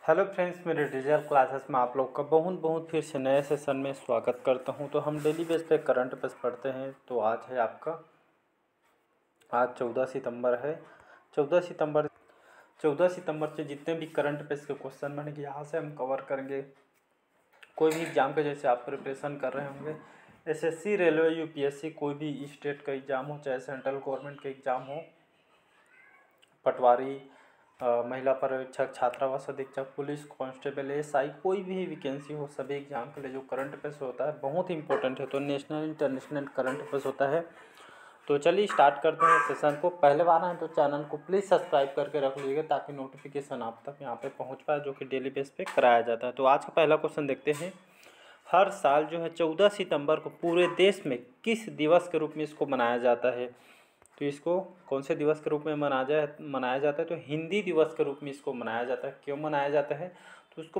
Hello friends, मेरे digital classes में आप लोग का बहुत बहुत फिर से नए सेशन में स्वागत करता हूं। तो हम डेली बेस पे करंट अफेयर्स पढ़ते हैं। तो आज है आपका आज 14 सितंबर है। 14 सितंबर से जितने भी करंट अफेयर्स के क्वेश्चन बनेंगे यहाँ से हम कवर करेंगे। कोई भी एग्ज़ाम के जैसे आप प्रिपरेशन कर रहे होंगे, एसएससी, रेलवे, यूपीएससी, कोई भी स्टेट का एग्ज़ाम हो, चाहे सेंट्रल गवर्नमेंट का एग्ज़ाम हो, पटवारी, महिला पर्यवेक्षक, छात्रावास अधीक्षक, पुलिस कांस्टेबल, एसआई, कोई भी वैकेंसी हो, सभी एग्जाम के लिए जो करंट अफेयर्स होता है बहुत इंपॉर्टेंट है। तो नेशनल इंटरनेशनल करंट अफेयर्स होता है। तो चलिए स्टार्ट करते हैं सेशन को। पहले बार आए तो चैनल को प्लीज़ सब्सक्राइब करके रख लीजिएगा ताकि नोटिफिकेशन आप तक यहाँ पे पहुँच पाए, जो कि डेली बेस पे कराया जाता है। तो आज का पहला क्वेश्चन देखते हैं। हर साल जो है 14 सितंबर को पूरे देश में किस दिवस के रूप में इसको मनाया जाता है? तो इसको कौन से दिवस के रूप में मनाया जाता है? तो हिंदी दिवस के रूप में इसको मनाया जाता है। क्यों मनाया जाता है? तो इसको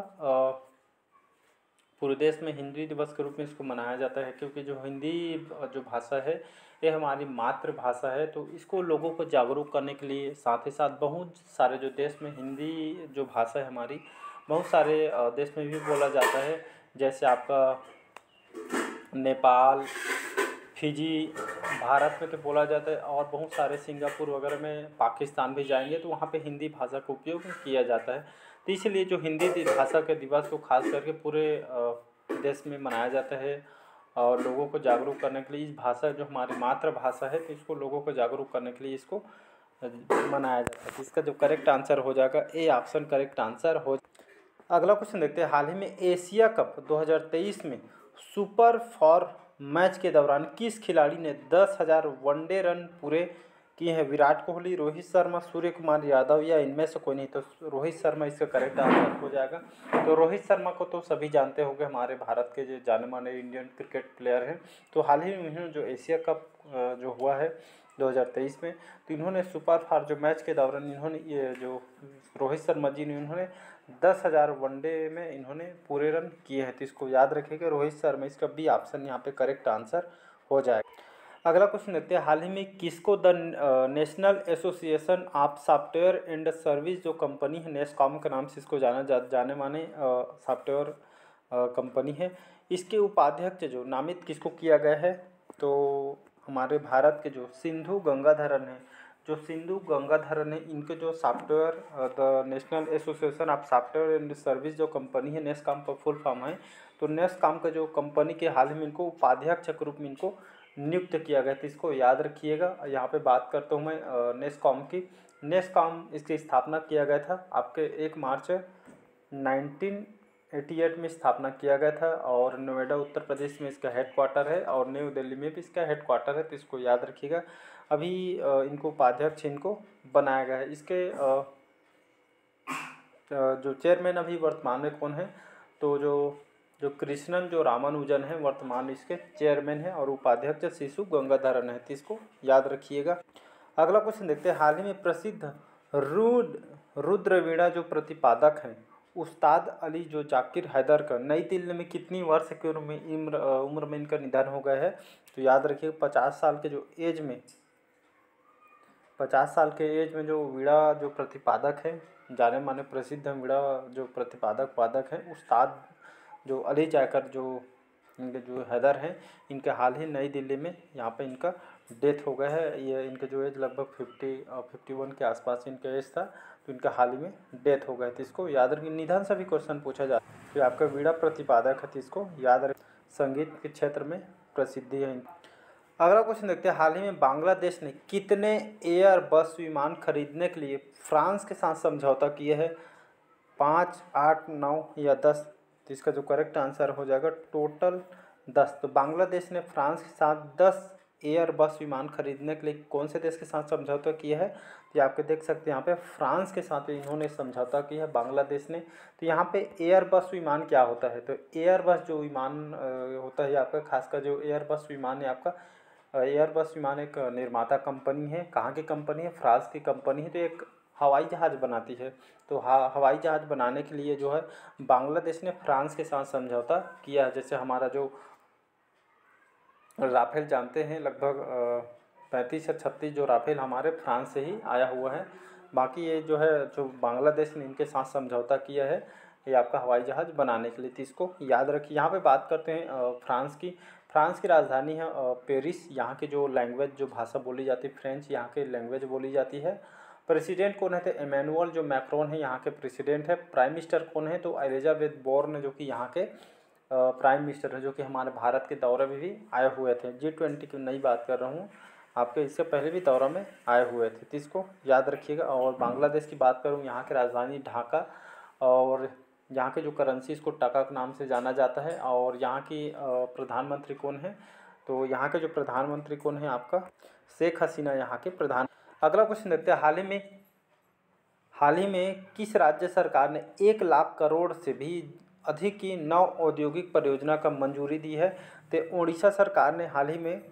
पूरे देश में हिंदी दिवस के रूप में इसको मनाया जाता है क्योंकि जो हिंदी जो भाषा है ये हमारी मातृभाषा है। तो इसको लोगों को जागरूक करने के लिए, साथ ही साथ बहुत सारे जो देश में हिंदी जो भाषा है हमारी, बहुत सारे देश में भी बोला जाता है। जैसे आपका नेपाल, फिजी, भारत में तो बोला जाता है, और बहुत सारे सिंगापुर वगैरह में, पाकिस्तान भी जाएंगे तो वहाँ पे हिंदी भाषा का उपयोग किया जाता है। तो इसलिए जो हिंदी भाषा के दिवस को खास करके पूरे देश में मनाया जाता है और लोगों को जागरूक करने के लिए। इस भाषा जो हमारी मातृभाषा है तो इसको लोगों को जागरूक करने के लिए इसको मनाया जाता है। इसका जो करेक्ट आंसर हो जाएगा ए ऑप्शन करेक्ट आंसर हो। अगला क्वेश्चन देखते हैं। हाल ही में एशिया कप 2023 में सुपर फोर मैच के दौरान किस खिलाड़ी ने 10,000 वनडे रन पूरे किए हैं? विराट कोहली, रोहित शर्मा, सूर्य कुमार यादव या इनमें से कोई नहीं? तो रोहित शर्मा इसका करेक्ट आंसर हो जाएगा। तो रोहित शर्मा को तो सभी जानते होंगे, हमारे भारत के जो जाने माने इंडियन क्रिकेट प्लेयर हैं। तो हाल ही में जो एशिया कप जो हुआ है 2023 में, तो इन्होंने सुपर फोर जो मैच के दौरान इन्होंने ये जो रोहित शर्मा जी ने इन्होंने 10,000 वनडे में इन्होंने पूरे रन किए हैं। तो इसको याद रखिएगा, रोहित शर्मा, इसका बी ऑप्शन यहाँ पे करेक्ट आंसर हो जाएगा। अगला क्वेश्चन देखते हैं। हाल ही में किसको the National Association of Software and Service जो कंपनी है, नेस्कॉम के नाम से इसको जाने माने सॉफ्टवेयर कंपनी है, इसके उपाध्यक्ष जो नामित किसको किया गया है? तो हमारे भारत के जो सिंधु गंगाधरन है, इनके जो software the National Association of Software and Service जो कंपनी है, नेस्कॉम का फुल फॉर्म है। तो नेस्कॉम का जो कंपनी के हाल ही में इनको उपाध्यक्ष के रूप में इनको नियुक्त किया गया था। इसको याद रखिएगा। यहाँ पे बात करता हूँ मैं नेस्कॉम की। नेस्कॉम इसकी स्थापना किया गया था आपके 1 मार्च 1988 में स्थापना किया गया था, और नोएडा उत्तर प्रदेश में इसका हेडक्वार्टर है, और न्यू दिल्ली में भी इसका हेडक्वार्टर है। तो इसको याद रखिएगा। अभी इनको उपाध्यक्ष इनको बनाया गया है। इसके जो चेयरमैन अभी वर्तमान में कौन है? तो जो कृष्णन जो रामानुजन है वर्तमान इसके चेयरमैन है, और उपाध्यक्ष शिशु गंगाधरन है। तो इसको याद रखिएगा। अगला क्वेश्चन देखते हैं। हाल ही में प्रसिद्ध रुद्रवीणा जो प्रतिपादक हैं उस्ताद अली जो जाकिर हैदर का नई दिल्ली में कितनी वर्ष की उम्र में इनका निधन हो गया है? तो याद रखिए 50 साल के जो एज में 50 साल के एज में जो वीणा जो प्रतिपादक है, जाने माने प्रसिद्ध वीणा जो प्रतिपादक वादक हैं, उस्ताद जो अली जाकर जो इनके जो हैदर हैं, इनके हाल ही नई दिल्ली में यहाँ पे इनका डेथ हो गया है। ये इनके जो एज लगभग 51 के आसपास इनका एज था, तो इनका हाल ही में डेथ हो गया। तो इसको याद रखिए। निधन से भी क्वेश्चन पूछा जाता है। तो आपका वीणा प्रतिपादक है, तो इसको याद रखिए। संगीत के क्षेत्र में प्रसिद्धि है। अगला क्वेश्चन देखते हैं। हाल ही में बांग्लादेश ने कितने एयरबस विमान खरीदने के लिए फ्रांस के साथ समझौता किए हैं? 5, 8, 9 या 10? तो इसका जो करेक्ट आंसर हो जाएगा टोटल 10। तो बांग्लादेश ने फ्रांस के साथ 10 एयरबस विमान खरीदने के लिए कौन से देश के साथ समझौता किया है? तो आप देख सकते हैं यहाँ पे फ्रांस के साथ इन्होंने समझौता किया है बांग्लादेश ने। तो यहाँ पे एयरबस विमान क्या होता है? तो एयरबस जो विमान होता है आपका, खासकर जो एयरबस विमान है आपका, एयरबस विमान एक निर्माता कंपनी है। कहाँ की कंपनी है? फ्रांस की कंपनी है। तो एक हवाई जहाज़ बनाती है। तो हवाई जहाज़ बनाने के लिए जो है बांग्लादेश ने फ्रांस के साथ समझौता किया। जैसे हमारा जो राफेल जानते हैं, लगभग 35 या 36 जो राफेल हमारे फ्रांस से ही आया हुआ है। बाकी ये जो है जो बांग्लादेश ने इनके साथ समझौता किया है ये आपका हवाई जहाज़ बनाने के लिए, तो इसको याद रखिए। यहाँ पे बात करते हैं फ्रांस की। फ्रांस की राजधानी है पेरिस। यहाँ की जो लैंग्वेज जो भाषा बोली जाती है फ्रेंच, यहाँ की लैंग्वेज बोली जाती है। प्रेसिडेंट कौन है? तो इमैनुअल जो मैक्रोन है यहाँ के प्रेसिडेंट है। प्राइम मिनिस्टर कौन है? तो एलिजाबेथ बोर्न जो कि यहाँ के प्राइम मिनिस्टर है, जो कि हमारे भारत के दौरे में भी आए हुए थे। G20 की नई बात कर रहा हूँ, आपके इससे पहले भी दौरा में आए हुए थे, तो इसको याद रखिएगा। और बांग्लादेश की बात करूँ, यहाँ की राजधानी ढाका, और यहाँ के जो करेंसी इसको टका के नाम से जाना जाता है। और यहाँ की प्रधानमंत्री कौन है? तो यहाँ के जो प्रधानमंत्री कौन है? आपका शेख हसीना यहाँ के प्रधान। अगला क्वेश्चन देखते हैं, हाल ही में किस राज्य सरकार ने 1 लाख करोड़ से भी अधिक की 9 औद्योगिक परियोजना का मंजूरी दी है? तो उड़ीसा सरकार ने हाल ही में,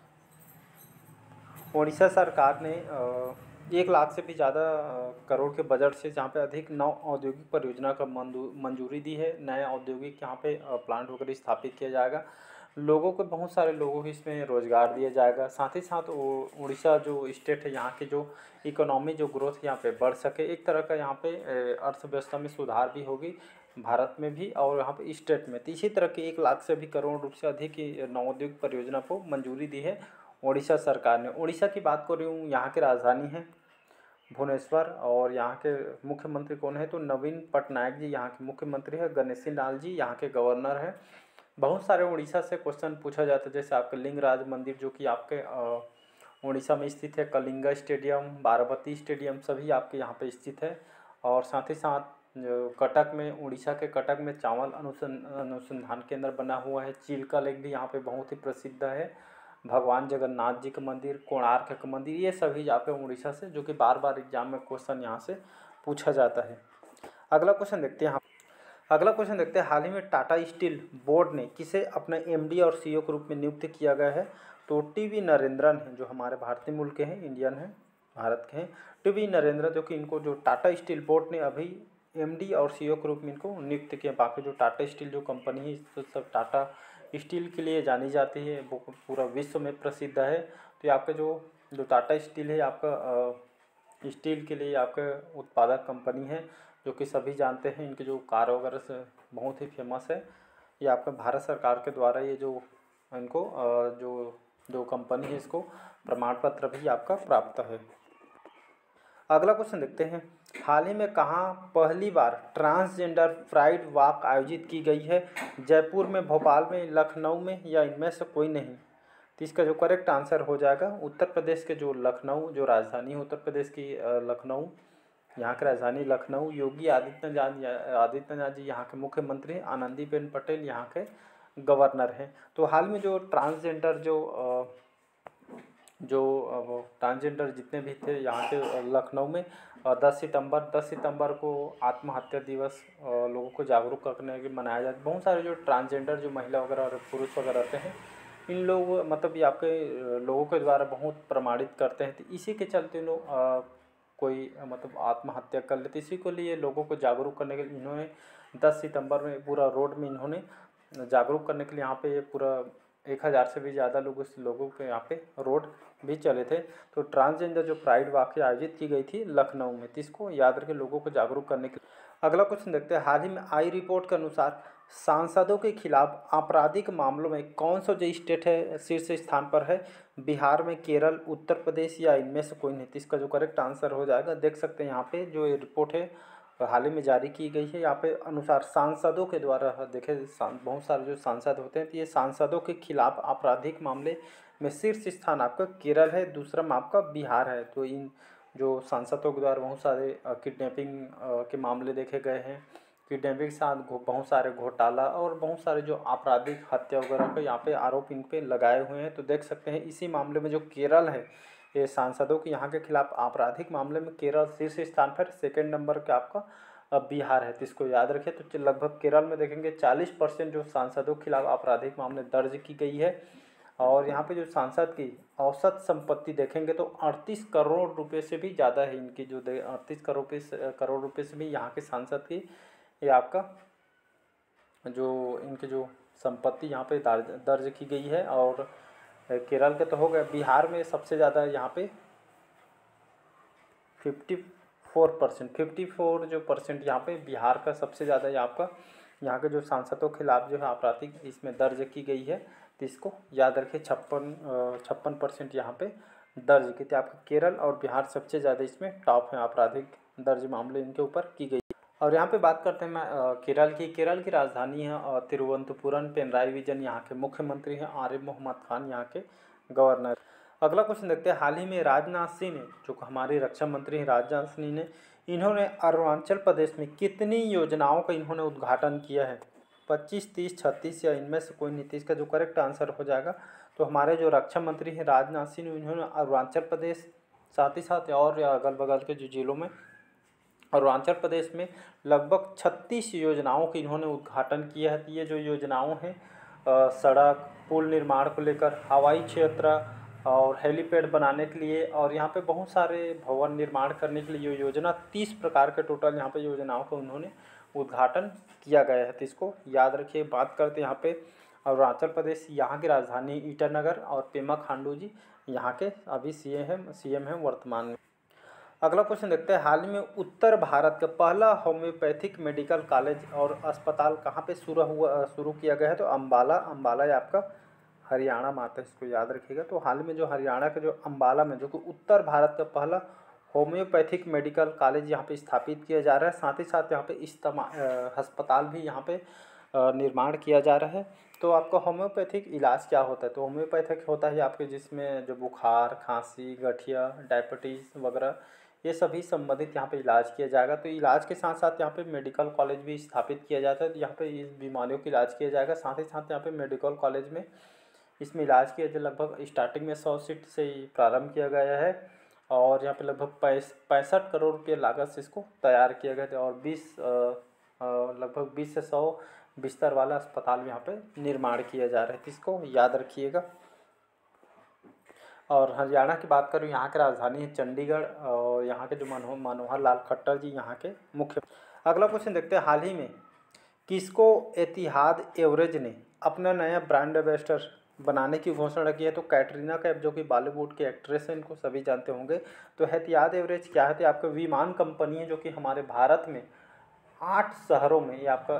उड़ीसा सरकार ने 1 लाख से भी ज़्यादा करोड़ के बजट से जहाँ पे अधिक 9 औद्योगिक परियोजना का मंजूरी दी है। नया औद्योगिक यहाँ पे प्लांट वगैरह स्थापित किया जाएगा। लोगों को, बहुत सारे लोगों को इसमें रोज़गार दिया जाएगा। साथ ही साथ उड़ीसा जो स्टेट है, यहाँ की जो इकोनॉमी जो ग्रोथ यहाँ पे बढ़ सके, एक तरह का यहाँ पे अर्थव्यवस्था में सुधार भी होगी भारत में भी और यहाँ पे स्टेट में। तो इसी तरह की 1 लाख से भी करोड़ रुपये से अधिक की 9 औद्योगिक परियोजना को मंजूरी दी है उड़ीसा सरकार ने। उड़ीसा की बात कर रही हूँ, यहाँ की राजधानी है भुवनेश्वर। और यहाँ के मुख्यमंत्री कौन है? तो नवीन पटनायक जी यहाँ के मुख्यमंत्री है। गणेशी लाल जी यहाँ के गवर्नर हैं। बहुत सारे उड़ीसा से क्वेश्चन पूछा जाता है, जैसे आपके लिंगराज मंदिर जो कि आपके उड़ीसा में स्थित है, कलिंगा स्टेडियम, बाराबती स्टेडियम सभी आपके यहाँ पे स्थित है। और साथ ही साथ जो कटक में, उड़ीसा के कटक में चावल अनुसंधान केंद्र बना हुआ है। चिल्का लेक भी यहाँ पे बहुत ही प्रसिद्ध है। भगवान जगन्नाथ जी का मंदिर, कोणार्क का मंदिर, ये सभी आपके उड़ीसा से, जो कि बार बार एग्जाम में क्वेश्चन यहाँ से पूछा जाता है। अगला क्वेश्चन देखते हैं, हाल ही में टाटा स्टील बोर्ड ने किसे अपने एमडी और सीईओ के रूप में नियुक्त किया गया है? तो टीवी नरेंद्रन हैं, जो हमारे भारतीय मूल के हैं, इंडियन हैं, भारत के हैं। टीवी नरेंद्रन, जो कि इनको जो टाटा स्टील बोर्ड ने अभी एमडी और सीईओ के रूप में इनको नियुक्त किया। बाकी जो टाटा स्टील जो कंपनी है, तो सब टाटा स्टील के लिए जानी जाती है, वो पूरा विश्व में प्रसिद्ध है। तो ये आपका जो टाटा स्टील है, आपका स्टील के लिए आपका उत्पादक कंपनी है, जो कि सभी जानते हैं। इनके जो कार वगैरह से बहुत ही फेमस है। ये आपका भारत सरकार के द्वारा ये जो इनको जो कंपनी है, इसको प्रमाण पत्र भी आपका प्राप्त है। अगला क्वेश्चन देखते हैं, हाल ही में कहाँ पहली बार ट्रांसजेंडर प्राइड वॉक आयोजित की गई है? जयपुर में, भोपाल में, लखनऊ में, या इनमें से कोई नहीं? तो इसका जो करेक्ट आंसर हो जाएगा उत्तर प्रदेश के जो लखनऊ, जो राजधानी है उत्तर प्रदेश की लखनऊ, यहाँ की राजधानी लखनऊ। योगी आदित्यनाथ जी यहाँ के मुख्यमंत्री हैं। आनंदीबेन पटेल यहाँ के गवर्नर हैं। तो हाल में जो ट्रांसजेंडर जो ट्रांसजेंडर जितने भी थे यहाँ के लखनऊ में 10 सितंबर को आत्महत्या दिवस लोगों को जागरूक करने के मनाया जाता है। बहुत सारे जो ट्रांसजेंडर जो महिला वगैरह और पुरुष वगैरह रहते हैं, इन लोग मतलब ये आपके लोगों के द्वारा बहुत प्रमाणित करते हैं। तो इसी के चलते लोग कोई मतलब आत्महत्या कर लेते, इसी को लिए लोगों को जागरूक करने के लिए इन्होंने 10 सितंबर में पूरा रोड में इन्होंने जागरूक करने के लिए यहाँ पे ये पूरा 1000 से भी ज़्यादा लोगों के यहाँ पे रोड भी चले थे। तो ट्रांसजेंडर जो प्राइड वॉक आयोजित की गई थी लखनऊ में, तो इसको याद रखें लोगों को जागरूक करने के लिए। अगला क्वेश्चन देखते हैं, हाल ही में आई रिपोर्ट के अनुसार सांसदों के खिलाफ आपराधिक मामलों में कौन सा जो स्टेट है शीर्ष स्थान पर है? बिहार में, केरल, उत्तर प्रदेश, या इनमें से कोई नहीं? तो इसका जो करेक्ट आंसर हो जाएगा, देख सकते हैं यहाँ पे जो ये रिपोर्ट है हाल ही में जारी की गई है। यहाँ पे अनुसार सांसदों के द्वारा, देखे बहुत सारे जो सांसद होते हैं, तो ये सांसदों के खिलाफ आपराधिक मामले में शीर्ष स्थान आपका केरल है, दूसरा में आपका बिहार है। तो इन जो सांसदों के द्वारा बहुत सारे किडनैपिंग के मामले देखे गए हैं, किडनैपिंग के साथ बहुत सारे घोटाला और बहुत सारे जो आपराधिक हत्या वगैरह का यहाँ पे आरोप इन पे लगाए हुए हैं। तो देख सकते हैं इसी मामले में जो केरल है, ये सांसदों के यहाँ के खिलाफ आपराधिक मामले में केरल शीर्ष स्थान पर, सेकेंड नंबर का आपका बिहार है। तो इसको याद रखिए। तो लगभग केरल में देखेंगे 40% जो सांसदों के खिलाफ आपराधिक मामले दर्ज की गई है। और यहाँ पे जो सांसद की औसत संपत्ति देखेंगे तो 38 करोड़ रुपए से भी ज़्यादा है इनकी, जो 38 करोड़ रुपए से भी यहाँ के सांसद की ये आपका जो इनकी जो संपत्ति यहाँ पे दर्ज की गई है। और केरल के तो हो गए, बिहार में सबसे ज़्यादा यहाँ पे 4%, 54 जो परसेंट यहाँ पे बिहार का सबसे ज़्यादा है आपका, यहाँ के जो सांसदों के खिलाफ जो है आपराधिक इसमें दर्ज की गई है। तो इसको याद रखिए, 56% यहाँ पे दर्ज की थी। आपका केरल और बिहार सबसे ज़्यादा इसमें टॉप है, आपराधिक दर्ज मामले इनके ऊपर की गई। और यहाँ पे बात करते हैं मैं केरल की राजधानी है तिरुवनंतपुरम। पिनराई विजयन यहाँ के मुख्यमंत्री हैं, आरिफ मोहम्मद खान यहाँ के गवर्नर। अगला क्वेश्चन देखते हैं, हाल ही में राजनाथ सिंह ने, जो हमारे रक्षा मंत्री हैं राजनाथ सिंह ने, इन्होंने अरुणाचल प्रदेश में कितनी योजनाओं का इन्होंने उद्घाटन किया है? 25, 30, 36 या इनमें से कोई नीतीश का जो करेक्ट आंसर हो जाएगा। तो हमारे जो रक्षा मंत्री हैं राजनाथ सिंह, इन्होंने अरुणाचल प्रदेश, साथ ही साथ और अगल बगल के जो जिलों में अरुणाचल प्रदेश में लगभग 36 योजनाओं की इन्होंने उद्घाटन किया है। ये जो योजनाओं हैं सड़क पुल निर्माण को लेकर, हवाई क्षेत्र और हेलीपैड बनाने के लिए, और यहाँ पे बहुत सारे भवन निर्माण करने के लिए ये योजना 30 प्रकार के टोटल यहाँ पे योजनाओं का उन्होंने उद्घाटन किया गया है। तो इसको याद रखिए। बात करते हैं यहाँ पे अरुणाचल प्रदेश, यहाँ की राजधानी ईटानगर, और पेमा खांडू जी यहाँ के अभी सीएम हैं वर्तमान में। अगला क्वेश्चन देखते हैं, हाल ही में उत्तर भारत का पहला होम्योपैथिक मेडिकल कॉलेज और अस्पताल कहाँ पे शुरू किया गया है? तो अम्बाला ये आपका हरियाणा में आता है, इसको याद रखिएगा। तो हाल में जो हरियाणा के जो अम्बाला में, जो कि उत्तर भारत का पहला होम्योपैथिक मेडिकल कॉलेज यहाँ पे स्थापित किया जा रहा है। साथ ही साथ यहाँ पे अस्पताल भी यहाँ पे निर्माण किया जा रहा है। तो आपका होम्योपैथिक इलाज क्या होता है? तो होम्योपैथिक होता है आपके जिसमें जो बुखार, खांसी, गठिया, डायबिटीज़ वगैरह ये सभी संबंधित यहाँ पे इलाज किया जाएगा। तो इलाज के साथ साथ यहाँ पे मेडिकल कॉलेज भी स्थापित किया जाता है। तो यहाँ पे इस बीमारियों का इलाज किया जाएगा। साथ ही साथ यहाँ पे मेडिकल कॉलेज में इसमें इलाज किया जो लगभग स्टार्टिंग में 100 सीट से ही प्रारंभ किया गया है, और यहाँ पे लगभग 65 करोड़ रुपये लागत से इसको तैयार किया गया था, और लगभग 20 से 100 बिस्तर वाला अस्पताल यहाँ पे निर्माण किया जा रहा है। तो इसको याद रखिएगा। और हरियाणा की बात करूँ, यहाँ की राजधानी है चंडीगढ़, और यहाँ के जो मनोहर लाल खट्टर जी यहाँ के मुख्य। अगला क्वेश्चन देखते हैं, हाल ही में किसको एतिहाद एवरेज ने अपना नया ब्रांड एम्बेसडर बनाने की घोषणा की है? तो कैटरीना कैफ, जो कि बॉलीवुड की एक्ट्रेस हैं, इनको सभी जानते होंगे। तो एतिहाद एवरेज क्या है? तो आपका विमान कंपनी है, जो कि हमारे भारत में 8 शहरों में, ये आपका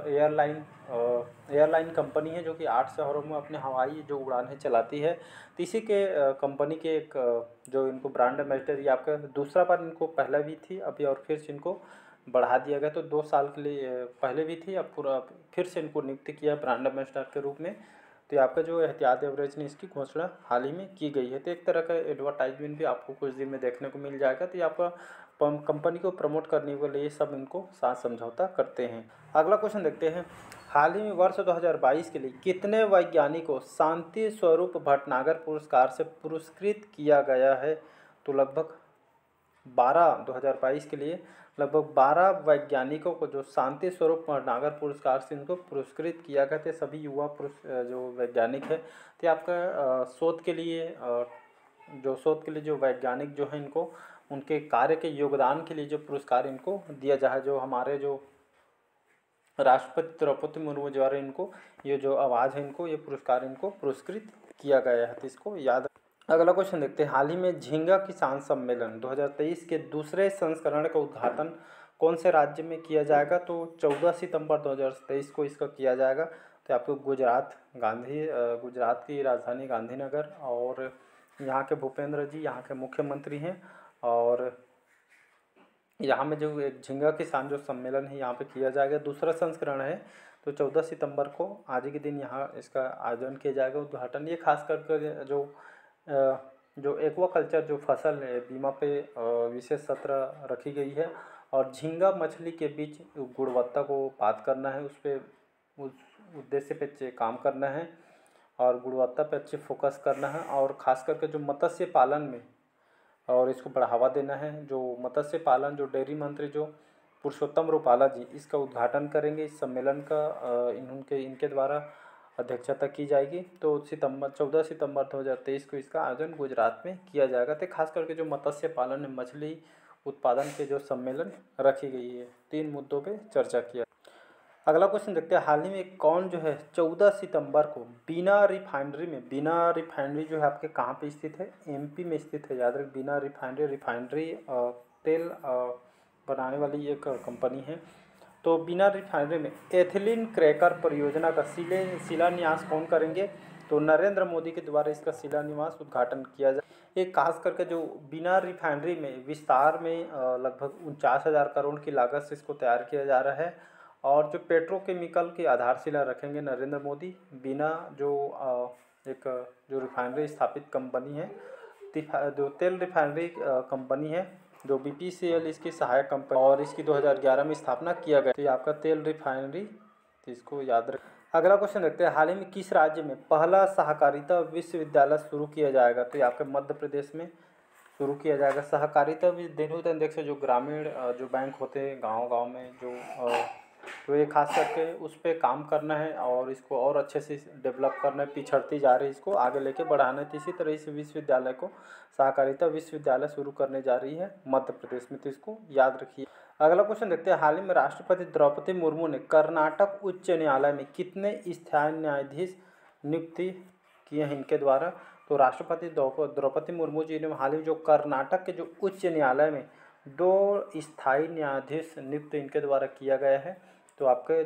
एयरलाइन कंपनी है, जो कि 8 शहरों में अपने हवाई जो उड़ानें चलाती है। तो इसी के कंपनी के एक जो इनको ब्रांड एम्बेसडर, ये आपका दूसरा बार, इनको पहले भी थी अभी, और फिर से इनको बढ़ा दिया गया। तो 2 साल के लिए पहले भी थी, अब पूरा फिर से इनको नियुक्त किया ब्रांड एम्बेसडर के रूप में। तो ये आपका जो एहतियात एवरेज ने इसकी घोषणा हाल ही में की गई है। तो एक तरह का एडवर्टाइजमेंट भी आपको कुछ दिन में देखने को मिल जाएगा। तो ये आपका कंपनी को प्रमोट करने के लिए सब इनको साथ समझौता करते हैं। अगला क्वेश्चन देखते हैं, हाल ही में वर्ष 2022 के लिए कितने वैज्ञानिकों को शांति स्वरूप भटनागर पुरस्कार से पुरस्कृत किया गया है? तो लगभग 2022 के लिए लगभग 12 वैज्ञानिकों को जो शांति स्वरूप भटनागर पुरस्कार से इनको पुरस्कृत किया गया थे। सभी युवा जो वैज्ञानिक है, तो आपका शोध के लिए जो वैज्ञानिक जो हैं, इनको उनके कार्य के योगदान के लिए जो पुरस्कार इनको दिया जाए, जो हमारे जो राष्ट्रपति द्रौपदी मुर्मू द्वारा इनको ये जो आवाज़ है, इनको ये पुरस्कार इनको पुरस्कृत किया गया है। तो इसको याद। अगला क्वेश्चन देखते हैं, हाल ही में झींगा किसान सम्मेलन 2023 के दूसरे संस्करण का उद्घाटन कौन से राज्य में किया जाएगा? तो 14 सितंबर 2023 को इसका किया जाएगा। तो आपको गुजरात की राजधानी गांधीनगर, और यहाँ के भूपेंद्र जी यहाँ के मुख्यमंत्री हैं। और यहाँ में जो एक झींगा किसान जो सम्मेलन है यहाँ पे किया जाएगा, दूसरा संस्करण है। तो 14 सितंबर को आज के दिन यहाँ इसका आयोजन किया जाएगा, उद्घाटन। ये खास करके जो एक्वाकल्चर जो फसल है, बीमा पे विशेष सत्र रखी गई है, और झींगा मछली के बीच गुणवत्ता को बात करना है, उस उद्देश्य पे काम करना है, और गुणवत्ता पे अच्छे फोकस करना है, और ख़ास करके जो मत्स्य पालन में और इसको बढ़ावा देना है। जो मत्स्य पालन जो डेयरी मंत्री जो पुरुषोत्तम रूपाला जी इसका उद्घाटन करेंगे। इस सम्मेलन का इनके द्वारा अध्यक्षता की जाएगी। तो 14 सितंबर 2023 को इसका आयोजन गुजरात में किया जाएगा। तो खास करके जो मत्स्य पालन है, मछली उत्पादन के जो सम्मेलन रखी गई है, 3 मुद्दों पे चर्चा किया। अगला क्वेश्चन देखते हैं, हाल ही में कौन जो है 14 सितंबर को बीना रिफाइनरी जो है आपके कहाँ पे स्थित है? एमपी में स्थित है, याद रख। बीना रिफाइनरी तेल बनाने वाली एक कंपनी है। तो बिना रिफाइनरी में एथिलीन क्रैकर परियोजना का शिलान्यास कौन करेंगे? तो नरेंद्र मोदी के द्वारा इसका शिलान्यास उद्घाटन किया जाए। ये खास करके जो बिना रिफाइनरी में विस्तार में लगभग 49,000 करोड़ की लागत से इसको तैयार किया जा रहा है। और जो पेट्रोकेमिकल की आधारशिला रखेंगे नरेंद्र मोदी, बिना जो एक जो रिफाइनरी स्थापित कंपनी है, जो तेल रिफाइनरी कंपनी है, जो BPCL इसकी सहायक कंपनी, और इसकी 2011 में स्थापना किया गया। तो ये आपका तेल रिफाइनरी, तो इसको याद रखें। अगला क्वेश्चन देखते हैं, हाल ही में किस राज्य में पहला सहकारिता विश्वविद्यालय शुरू किया जाएगा? तो ये आपके मध्य प्रदेश में शुरू किया जाएगा। सहकारिता दिन देख से जो ग्रामीण जो बैंक होते हैं गांव-गांव में, तो ये खास करके उस पर काम करना है और इसको और अच्छे से डेवलप करना है, पिछड़ती जा रही है, इसको आगे लेके बढ़ाना है। तो इसी तरह इस विश्वविद्यालय को सहकारिता विश्वविद्यालय शुरू करने जा रही है मध्य प्रदेश में, तो इसको याद रखिए। अगला क्वेश्चन देखते हैं, हाल ही में राष्ट्रपति द्रौपदी मुर्मू ने कर्नाटक उच्च न्यायालय में कितने स्थायी न्यायाधीश नियुक्ति किए हैं इनके द्वारा? तो राष्ट्रपति द्रौपदी मुर्मू जी ने हाल ही जो कर्नाटक के जो उच्च न्यायालय में 2 स्थायी न्यायाधीश नियुक्त इनके द्वारा किया गया है। तो आपके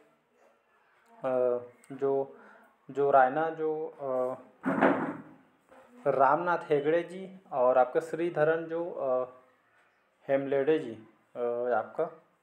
जो रायना जो रामनाथ हेगड़े जी और आपका श्रीधरन जो हेमलेडे जी, आपका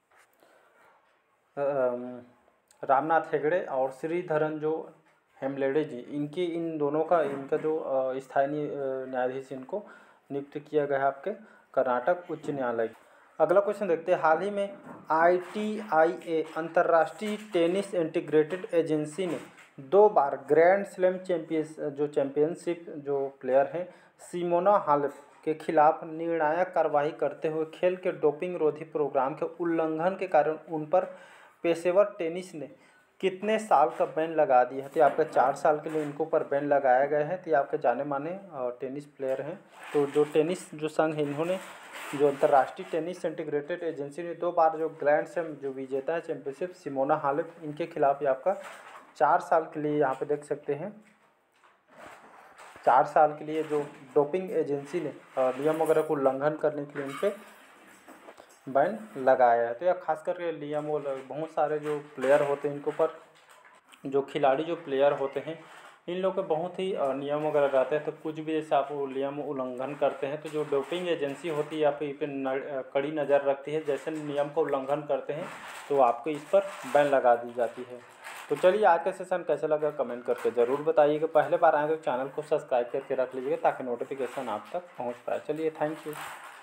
रामनाथ हेगड़े और श्रीधरन जो हेमलेडे जी, इन दोनों का इनका जो स्थायी न्यायाधीश इनको नियुक्त किया गया है आपके कर्नाटक उच्च न्यायालय। अगला क्वेश्चन देखते हैं, हाल ही में ITIA अंतर्राष्ट्रीय टेनिस इंटीग्रेटेड एजेंसी ने 2 बार ग्रैंड स्लैम चैंपियनशिप जो प्लेयर हैं सिमोना हालेप के खिलाफ निर्णायक कार्रवाई करते हुए खेल के डोपिंग रोधी प्रोग्राम के उल्लंघन के कारण उन पर पेशेवर टेनिस ने कितने साल का बैन लगा दिया है? तो आपका 4 साल के लिए इनको ऊपर बैन लगाया गया है। तो ये आपके जाने माने टेनिस प्लेयर हैं। तो जो टेनिस जो संघ है, इन्होंने जो अंतर्राष्ट्रीय टेनिस इंटीग्रेटेड एजेंसी ने 2 बार जो ग्रैंड स्लैम जो विजेता है चैंपियनशिप सिमोना हालेप, इनके खिलाफ ये आपका 4 साल के लिए यहाँ पे देख सकते हैं 4 साल के लिए जो डोपिंग एजेंसी ने नियम वगैरह को उल्लंघन करने के लिए उन पर बैन लगाया है। तो यह खास करके नियम बहुत सारे जो प्लेयर होते हैं इनके ऊपर, जो खिलाड़ी जो प्लेयर होते हैं इन लोग के बहुत ही नियम वगैरह रहते हैं। तो कुछ भी जैसे आप नियम उल्लंघन करते हैं तो जो डोपिंग एजेंसी होती है आप इस पर कड़ी नज़र रखती है। जैसे नियम का उल्लंघन करते हैं तो आपको इस पर बैन लगा दी जाती है। तो चलिए, आज का सेशन कैसा लगा कमेंट करके ज़रूर बताइएगा। पहले बार आए तो चैनल को सब्सक्राइब करके रख लीजिएगा ताकि नोटिफिकेशन आप तक पहुँच पाए। चलिए, थैंक यू।